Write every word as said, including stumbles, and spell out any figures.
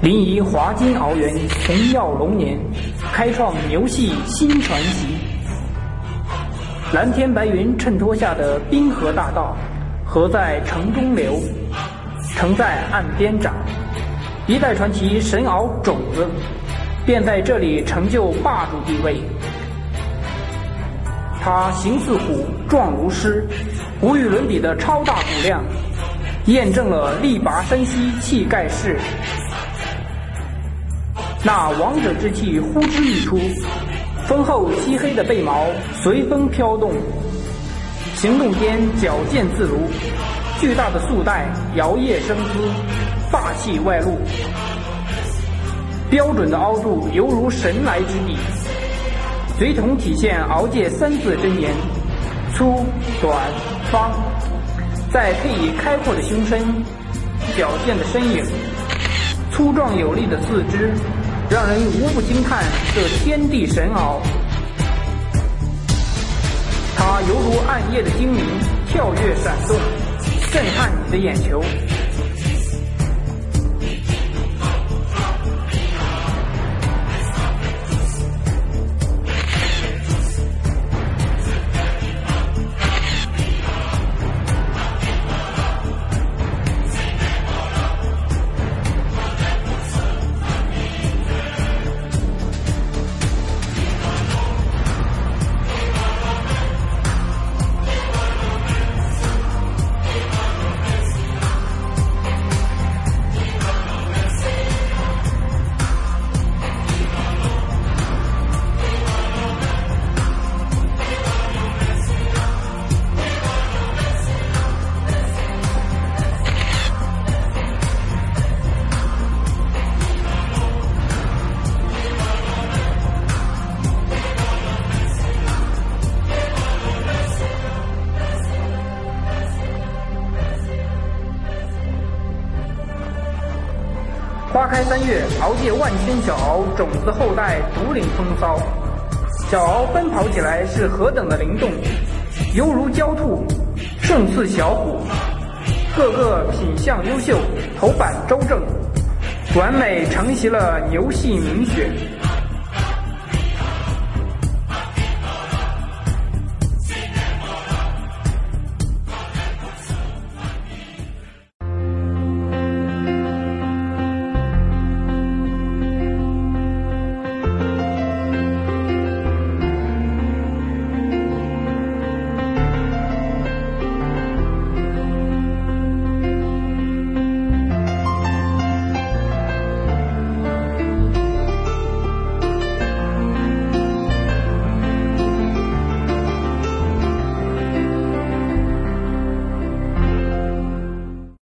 临沂华金鳌源洪耀龙年，开创牛戏新传奇。蓝天白云衬托下的滨河大道，河在城中流，城在岸边长。一代传奇神鳌种子，便在这里成就霸主地位。它形似虎，状如狮，无与伦比的超大骨量，验证了力拔山兮气盖世。那王者之气呼之欲出，丰厚漆黑的背毛随风飘动，行动间矫健自如，巨大的束带摇曳生姿，霸气外露。标准的凹柱犹如神来之笔，随同体现鳌界三字真言：粗、短、方。再配以开阔的胸身、矫健的身影、粗壮有力的四肢，让人无不惊叹这天地神鳌。它犹如暗夜的精灵，跳跃闪动，震撼你的眼球。花开三月，鳌界万千小鳌种子后代独领风骚。小鳌奔跑起来是何等的灵动，犹如焦兔，胜似小虎，个个品相优秀，头板周正，完美承袭了牛系名血。